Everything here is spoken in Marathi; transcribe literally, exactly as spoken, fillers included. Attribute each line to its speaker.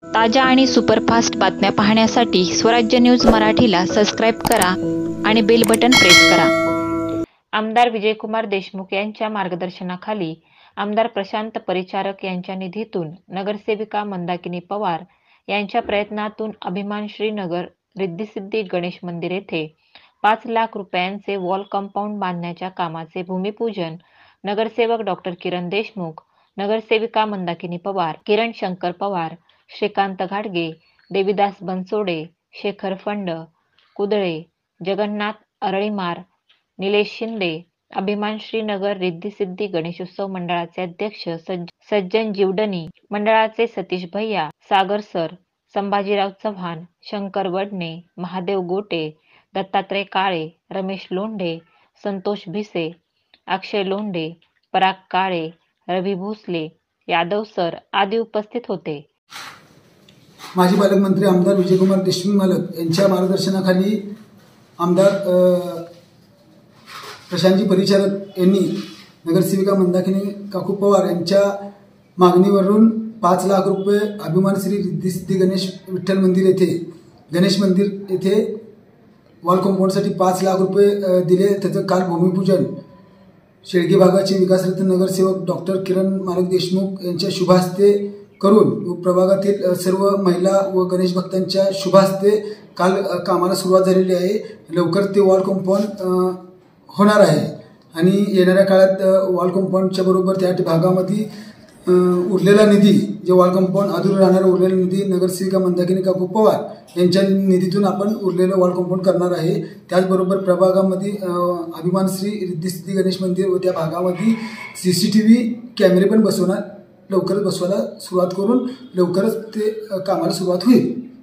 Speaker 1: ताज्या आणि सुपरफास्ट बातम्या पाहण्यासाठी स्वराज्य न्यूज मराठीला सबस्क्राईब करा आणि बेल बटन प्रेस करा। आमदार विजयकुमार देशमुख यांच्या मार्गदर्शनाखाली आमदार प्रशांत परिचारक यांच्या निधीतून नगरसेविका मंदाकिनी पवार यांच्या प्रयत्नातून अभिमानश्री नगर रिद्धिसिद्धी गणेश मंदिर येथे पाच लाख रुपयांचे वॉल कंपाऊंड बांधण्याच्या कामाचे भूमिपूजन नगरसेवक डॉक्टर किरण देशमुख, नगरसेविका मंदाकिनी पवार, किरण शंकर पवार, श्रीकांत घाटगे, देवीदास बनसोडे, शेखर फंड, कुदळे, जगन्नाथ अरळीमार, निलेश शिंदे, अभिमानश्री नगर रिद्धिसिद्धी गणेशोत्सव मंडळाचे अध्यक्ष सज्ज सज्जन जीवडणी, मंडळाचे सतीश भैया, सागर सर, संभाजीराव चव्हाण, शंकर वडणे, महादेव गोटे, दत्तात्रय काळे, रमेश लोंढे, संतोष भिसे, अक्षय लोंढे, पराग काळे, रवी भोसले, यादव सर आदी उपस्थित होते।
Speaker 2: माजी पालकमंत्री आमदार विजयकुमार देशमुख मालक यांच्या मार्गदर्शनाखाली आमदार प्रशांतजी परिचारक यांनी नगरसेविका मंदाकिनी काकू पवार यांच्या मागणीवरून पाच लाख रुपये अभिमान श्री रिद्धिसिद्धी गणेश विठ्ठल मंदिर येथे गणेश मंदिर येथे वॉल कंपाऊंडसाठी पाच लाख रुपये दिले। त्याचं काल भूमिपूजन शेळगे भागाचे विकासरत्न नगरसेवक डॉक्टर किरण मालक देशमुख यांच्या शुभहस्ते करून प्रभागातील सर्व महिला व गणेश भक्तांच्या शुभहस्ते काल कामाला सुरुवात झालेली आहे। लवकर ते वॉल कंपाऊंड होणार आहे आणि येणाऱ्या काळात वॉल कंपाऊंडच्या बरोबर त्या भागामध्ये उरलेला निधी जे वॉल कंपाऊंड अधूर राहणारा उरलेला निधी नगरसेविका मंदाकिनी काकू पवार यांच्या निधीतून आपण उरलेलं वॉल कंपाऊंड करणार आहे। त्याचबरोबर प्रभागामध्ये अभिमान श्री रिद्धिसिद्धी गणेश मंदिर व त्या भागामध्ये सी सी टी व्ही कॅमेरे पण बसवणार लवकरच बसवायला सुरुवात करून लवकरच ते कामाला सुरुवात होईल।